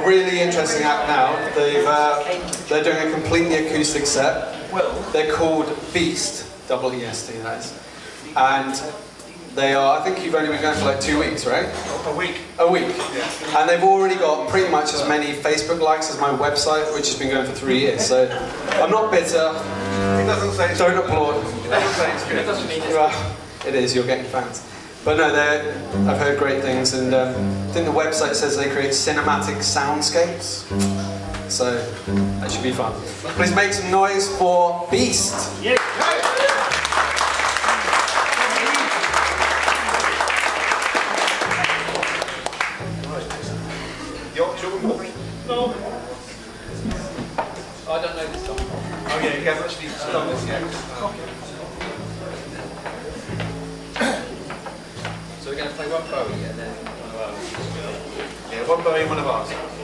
really interesting act now. They're doing a completely acoustic set. They're called Beest, double-E-S-T, that is. And they are, I think you've only been going for like 2 weeks, right? A week. A week. Yeah. And they've already got pretty much as many Facebook likes as my website, which has been going for 3 years. So I'm not bitter. It doesn't say it's Don't applaud. It doesn't say it's good. It doesn't mean it's good. It is, you're getting fans. But no, I've heard great things, and I think the website says they create cinematic soundscapes. So that should be fun. Please make some noise for Beest. Yeah. No. I don't know this song. Oh yeah, he hasn't actually done this yet. So we're going to play one Bowie and then one of ours. Yeah, one Bowie and one of ours.